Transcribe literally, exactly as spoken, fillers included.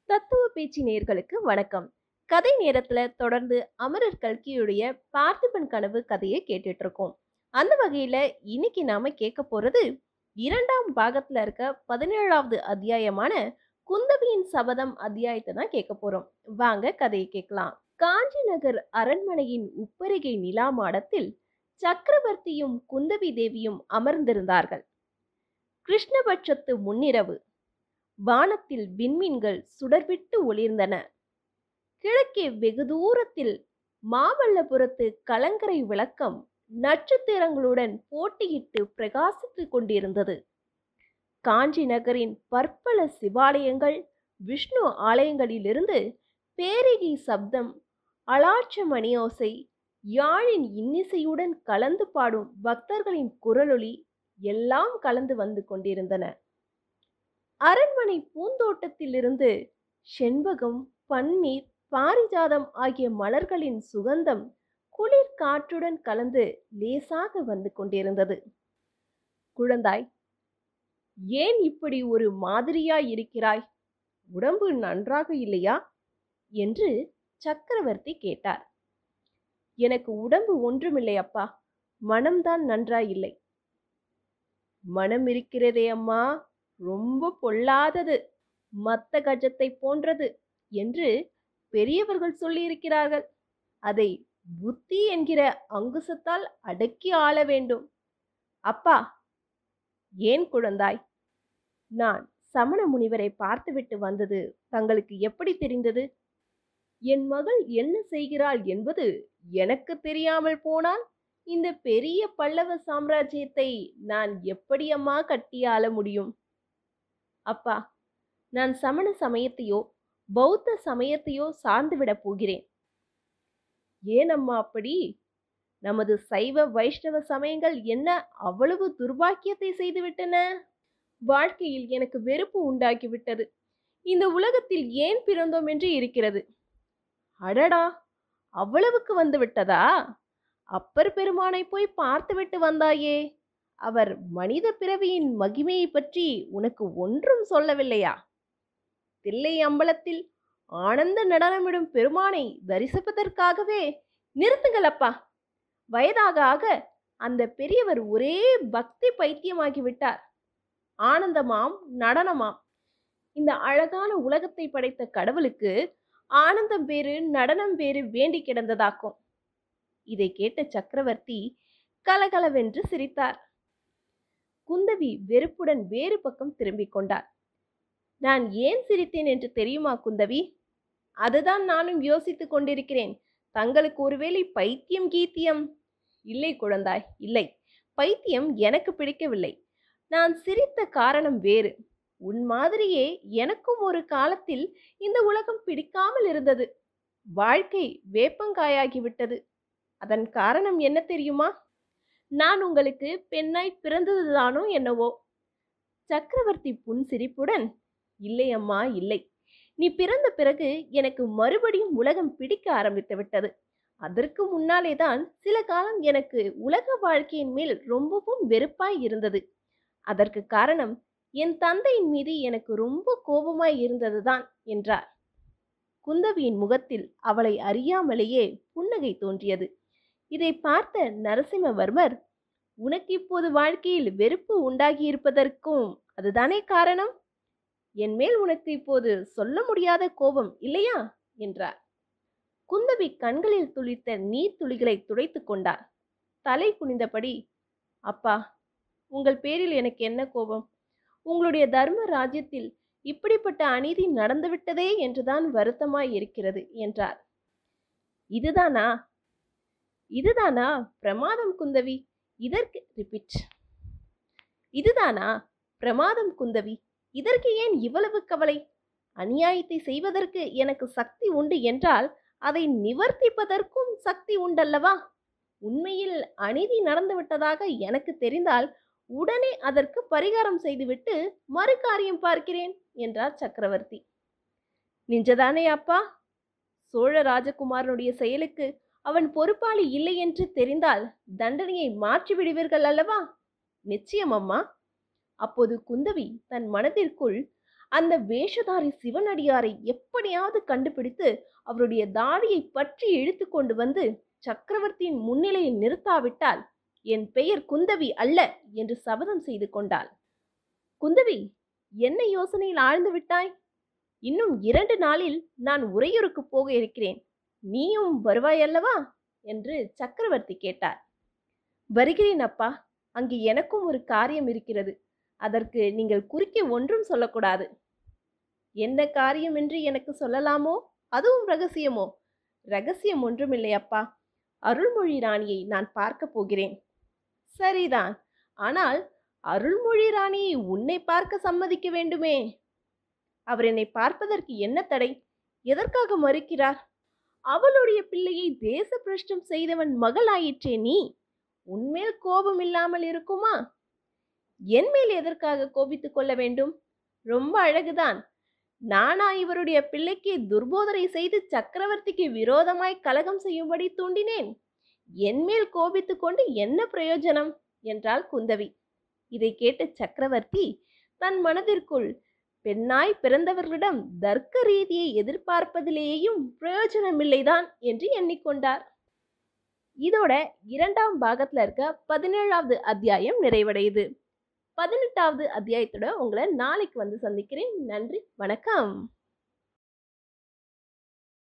தத்துவ பேச்சு நேயர்களுக்கு வணக்கம். கதை நேரத்துல தொடர்ந்து அமரர் கல்கியுடைய பார்த்திபன் கனவு கதையை கேட்டுட்டு இருக்கோம். அந்த வகையில இன்னைக்கு நாம கேட்க போறது இரண்டாம் பாகத்துல இருக்க பதினேழாவது அத்தியாயமான குந்தவியின் சபதம் அத்தியாயத்தை தான் கேட்க போறோம். வாங்க கதையை கேட்கலாம். காஞ்சி நகர் அரண்மனையின் உப்பரிகை நிலா மாடத்தில் சக்கரவர்த்தியும் குந்தவி தேவியும் அமர்ந்திருந்தார்கள். கிருஷ்ணபட்சத்து முன்னிரவு. வானத்தில் விண்மீன்கள் சுடர்விட்டு ஒளிர்ந்தன. கிழக்கே வெகு தூரத்தில் மாமல்லபுரத்து கலங்கரை விளக்கம் நட்சத்திரங்களுடன் போட்டியிட்டு பிரகாசித்துக் கொண்டிருந்தது. காஞ்சி நகரின் பற்பல சிவாலயங்கள், விஷ்ணு ஆலயங்களிலிருந்து பேரிகை சப்தம், அலாட்ச மணியோசை, யாழின் இன்னிசையுடன் கலந்து பாடும் பக்தர்களின் குரலொலி எல்லாம் கலந்து வந்து கொண்டிருந்தன. அரண்மனை பூந்தோட்டத்திலிருந்து செண்பகம், பன்னீர், பாரிஜாதம் ஆகிய மலர்களின் சுகந்தம் குளிர் காற்றுடன் கலந்து லேசாக வந்து கொண்டிருந்தது. குழந்தாய், ஏன் இப்படி ஒரு மாதிரியாய் இருக்கிறாய்? உடம்பு நன்றாக இல்லையா என்று சக்கரவர்த்தி கேட்டார். எனக்கு உடம்பு ஒன்றுமில்லை அப்பா, மனம்தான் நன்றாயில்லை. மனம் இருக்கிறதே அம்மா, ரொம்ப பொல்லாதது, மத்த கஜத்தை போன்றது என்று பெரியவர்கள் சொல்லியிருக்கிறார்கள். அதை புத்தி என்கிற அங்குசத்தால் அடக்கி ஆள வேண்டும். அப்பா, ஏன் குழந்தாய்? நான் சமண முனிவரை பார்த்துவிட்டு வந்தது தங்களுக்கு எப்படி தெரிந்தது? என் மகள் என்ன செய்கிறாள் என்பது எனக்கு தெரியாமல் போனால் இந்த பெரிய பல்லவ சாம்ராஜ்யத்தை நான் எப்படி அம்மா கட்டி ஆள முடியும்? அப்பா, நான் சமண சமயத்தையோ பௌத்த சமயத்தையோ சார்ந்துவிடப் போகிறேன். ஏன் அம்மா அப்படி? நமது சைவ வைஷ்ணவ சமயங்கள் என்ன அவ்வளவு துர்பாக்கியத்தை செய்துவிட்டன? வாழ்க்கையில் எனக்கு வெறுப்பு உண்டாக்கிவிட்டது. இந்த உலகத்தில் ஏன் பிறந்தோம் என்று இருக்கிறது. அடடா, அவ்வளவுக்கு வந்து விட்டதா? அப்பர் பெருமானை போய் பார்த்துவிட்டு வந்தாயே, அவர் மனித பிறவியின் மகிமையை பற்றி உனக்கு ஒன்றும் சொல்லவில்லையா? தில்லை அம்பலத்தில் ஆனந்த நடனமிடும் பெருமானை தரிசிப்பதற்காகவே. நிறுத்துங்கள் அப்பா, வயதாக ஆக அந்த பெரியவர் ஒரே பக்தி பைத்தியமாகிவிட்டார். ஆனந்தமாம் நடனமாம். இந்த அழகான உலகத்தை படைத்த கடவுளுக்கு ஆனந்தம் வேறு நடனம் வேறு வேண்டி கிடந்ததாக்கும். இதை கேட்ட சக்கரவர்த்தி கலகலவென்று சிரித்தார். குந்தவி வெறுப்புடன் வேறு பக்கம் திரும்பிக் கொண்டார். நான் ஏன் சிரித்தேன் என்று தெரியுமா குந்தவி? அதுதான் நானும் யோசித்துக் கொண்டிருக்கிறேன். தங்களுக்கு ஒருவேளை பைத்தியம் கீத்தியம்? இல்லை குழந்தாய், இல்லை. பைத்தியம் எனக்கு பிடிக்கவில்லை. நான் சிரித்த காரணம் வேறு. உன் மாதிரியே எனக்கும் ஒரு காலத்தில் இந்த உலகம் பிடிக்காமல் இருந்தது. வாழ்க்கை வேப்பங்காயாகிவிட்டது. அதன் காரணம் என்ன தெரியுமா? நான் உங்களுக்கு பெண்ணாய் பிறந்ததுதானோ என்னவோ? சக்கரவர்த்தி புன்சிரிப்புடன், இல்லை அம்மா, இல்லை. நீ பிறந்த பிறகு எனக்கு மறுபடியும் உலகம் பிடிக்க ஆரம்பித்து விட்டது. அதற்கு முன்னாலேதான் சில காலம் எனக்கு உலக வாழ்க்கையின் மேல் ரொம்பவும் வெறுப்பாய் இருந்தது. அதற்கு காரணம் என் தந்தையின் மீது எனக்கு ரொம்ப கோபமாய் இருந்ததுதான் என்றார். குந்தவியின் முகத்தில் அவளை அறியாமலேயே புன்னகை தோன்றியது. இதை பார்த்த நரசிம்மவர்மர், உனக்கு இப்போது வாழ்க்கையில் வெறுப்பு உண்டாகி இருப்பதற்கும் அதுதானே காரணம்? என் மேல் உனக்கு இப்போது சொல்ல முடியாத கோபம் இல்லையா என்றார். குந்தவி கண்களில் துளித்த நீர் துளிகளை துடைத்து கொண்டார். தலை குனிந்தபடி, அப்பா, உங்கள் பேரில் எனக்கு என்ன கோபம்? உங்களுடைய தர்ம ராஜ்யத்தில் இப்படிப்பட்ட அநீதி நடந்துவிட்டதே என்றுதான் வருத்தமாய் இருக்கிறது என்றார். இதுதானா இதுதானா பிரமாதம் குந்தவி? இதற்கு ரிப்பீட் இதுதானா பிரமாதம் குந்தவி? இதற்கு ஏன் இவ்வளவு கவலை? அநியாயத்தை செய்வதற்கு எனக்கு சக்தி உண்டு என்றால் அதை நிவர்த்திப்பதற்கும் சக்தி உண்டல்லவா? உண்மையில் அநீதி நடந்துவிட்டதாக எனக்கு தெரிந்தால் உடனே அதற்கு பரிகாரம் செய்துவிட்டு மறு காரியம் பார்க்கிறேன் என்றார் சக்கரவர்த்தி. நிஜதானே அப்பா? சோழ ராஜகுமாரனுடைய செயலுக்கு அவன் பொறுப்பாளி இல்லை என்று தெரிந்தால் தண்டனையை மாற்றி விடுவீர்கள் அல்லவா? நிச்சயம் அம்மா. அப்போது குந்தவி தன் மனதிற்குள், அந்த வேஷதாரி சிவனடியாரை எப்படியாவது கண்டுபிடித்து அவருடைய தாடியை பற்றி இழுத்து கொண்டு வந்து சக்கரவர்த்தியின் முன்னிலையில் நிறுத்தாவிட்டால் என் பெயர் குந்தவி அல்ல என்று சபதம் செய்து கொண்டாள். குந்தவி, என்ன யோசனையில் ஆழ்ந்து விட்டாய்? இன்னும் இரண்டு நாளில் நான் உறையூருக்கு போக இருக்கிறேன். நீயும் வருவாயல்லவா என்று சக்கரவர்த்தி கேட்டார். வருகிறேன் அப்பா. அங்கு எனக்கும் ஒரு காரியம் இருக்கிறது. அதற்கு நீங்கள் குறுக்கே ஒன்றும் சொல்லக்கூடாது. என்ன காரியம் என்று எனக்கு சொல்லலாமோ? அதுவும் ரகசியமோ? ரகசியம் ஒன்றுமில்லை அப்பா. அருள்மொழி ராணியை நான் பார்க்க போகிறேன். சரிதான். ஆனால் அருள்மொழி ராணியை உன்னை பார்க்க சம்மதிக்க வேண்டுமே. அவர் என்னை பார்ப்பதற்கு என்ன தடை? எதற்காக மறுக்கிறார்? அவளுடைய பிள்ளையை தேச பிரஷ்டம் செய்தவன் மகள் ஆயிற்றே நீ. உன்மேல் கோபம் இல்லாமல் இருக்குமா? என் மேல் எதற்காக கோபித்துக் கொள்ள வேண்டும்? ரொம்ப அழகுதான். நானா இவருடைய பிள்ளைக்கு துர்போதனை செய்து சக்கரவர்த்திக்கு விரோதமாய் கலகம் செய்யும்படி தூண்டினேன்? என் மேல் கோபித்துக் கொண்டு என்ன பிரயோஜனம் என்றாள் குந்தவி. இதை கேட்ட சக்கரவர்த்தி தன் மனதிற்குள், பெண்ணாய் பிறந்தவர்களிடம் தர்க்க ரீதியை எதிர்பார்ப்பதிலேயும் பிரயோஜனமில்லைதான் என்று எண்ணிக்கொண்டார். இதோட இரண்டாம் பாகத்துல இருக்க பதினேழாவது அத்தியாயம் நிறைவடையுது. பதினெட்டாவது அத்தியாயத்தோட உங்களை நாளைக்கு வந்து சந்திக்கிறேன். நன்றி, வணக்கம்.